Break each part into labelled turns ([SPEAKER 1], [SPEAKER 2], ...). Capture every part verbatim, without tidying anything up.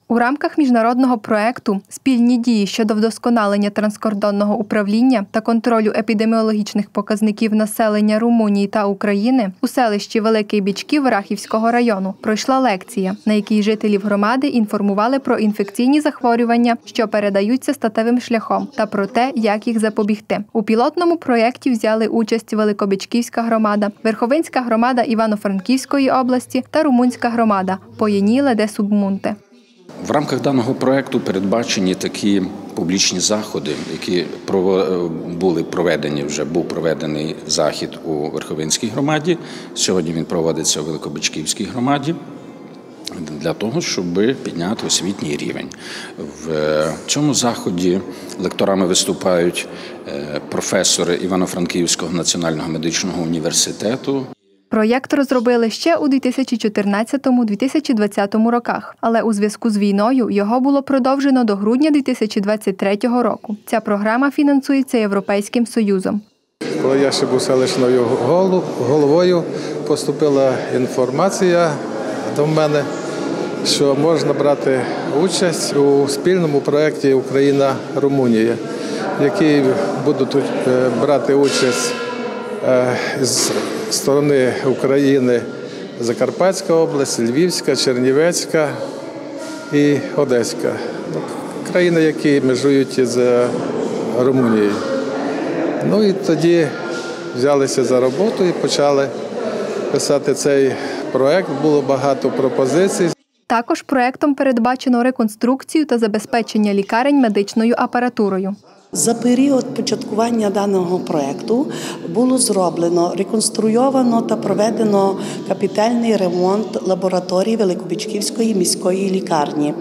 [SPEAKER 1] У рамках міжнародного проекту «Спільні дії щодо вдосконалення транскордонного управління та контролю епідеміологічних показників населення Румунії та України» у селищі Великий Бичків Рахівського району пройшла лекція, на якій жителів громади інформували про інфекційні захворювання, що передаються статевим шляхом, та про те, як їх запобігти. У пілотному проєкті взяли участь Великобичківська громада, Верховинська громада Івано-Франківської області та Румунська громада Поєніле де Субмунте.
[SPEAKER 2] В рамках даного проєкту передбачені такі публічні заходи, які були проведені, вже був проведений захід у Верховинській громаді, сьогодні він проводиться у Великобичківській громаді, для того, щоб підняти освітній рівень. В цьому заході лекторами виступають професори Івано-Франківського національного медичного університету.
[SPEAKER 1] Проєкт розробили ще у дві тисячі чотирнадцятому - дві тисячі двадцятому роках, але у зв'язку з війною його було продовжено до грудня дві тисячі двадцять третього року. Ця програма фінансується Європейським Союзом.
[SPEAKER 3] Коли я ще був селищною головою, поступила інформація до мене, що можна брати участь у спільному проєкті «Україна-Румунія», в якій будуть брати участь з сторони України Закарпатська область, Львівська, Чернівецька і Одеська. Країни, які межують з Румунією. Ну і тоді взялися за роботу і почали писати цей проєкт. Було багато пропозицій.
[SPEAKER 1] Також проєктом передбачено реконструкцію та забезпечення лікарень медичною апаратурою.
[SPEAKER 4] За період початкування даного проєкту було зроблено, реконструйовано та проведено капітальний ремонт лабораторії Великобичківської міської лікарні,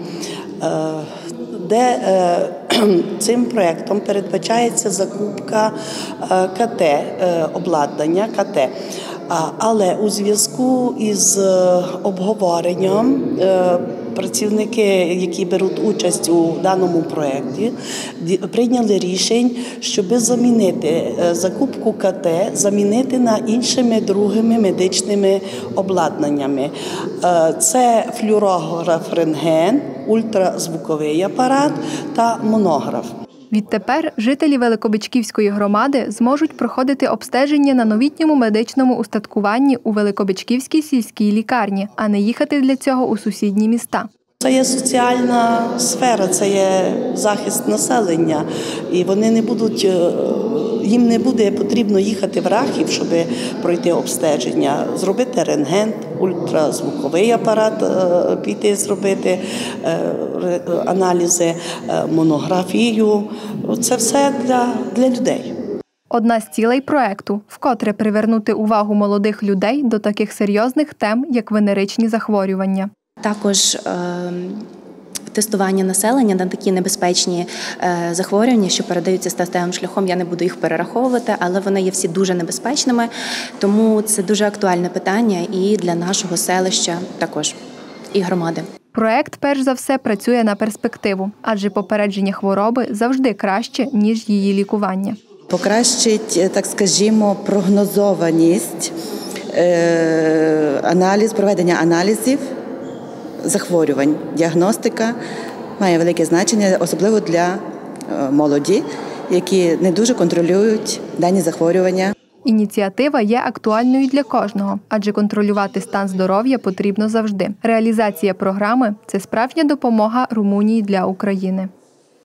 [SPEAKER 4] де цим проєктом передбачається закупка КТ, обладнання КТ. Але у зв'язку із обговоренням працівники, які беруть участь у даному проєкті, прийняли рішення, щоб замінити закупку КТ, замінити на іншими другими медичними обладнаннями. Це флюорограф рентген, ультразвуковий апарат та монограф.
[SPEAKER 1] Відтепер жителі Великобичківської громади зможуть проходити обстеження на новітньому медичному устаткуванні у Великобичківській сільській лікарні, а не їхати для цього у сусідні міста.
[SPEAKER 4] Це є соціальна сфера, це є захист населення, і вони не будуть, їм не буде потрібно їхати в Рахів, щоб пройти обстеження, зробити рентген, ультразвуковий апарат, піти зробити аналізи, монографію. Це все для, для людей.
[SPEAKER 1] Одна з цілей проєкту – вкотре привернути увагу молодих людей до таких серйозних тем, як венеричні захворювання.
[SPEAKER 5] Також е, тестування населення на такі небезпечні е, захворювання, що передаються статевим шляхом, я не буду їх перераховувати, але вони є всі дуже небезпечними, тому це дуже актуальне питання і для нашого селища також, і громади.
[SPEAKER 1] Проєкт, перш за все, працює на перспективу, адже попередження хвороби завжди краще, ніж її лікування.
[SPEAKER 6] Покращить, так скажімо, прогнозованість, е, аналіз, проведення аналізів, захворювань. Діагностика має велике значення, особливо для молоді, які не дуже контролюють дані захворювання.
[SPEAKER 1] Ініціатива є актуальною для кожного, адже контролювати стан здоров'я потрібно завжди. Реалізація програми – це справжня допомога Румунії для України.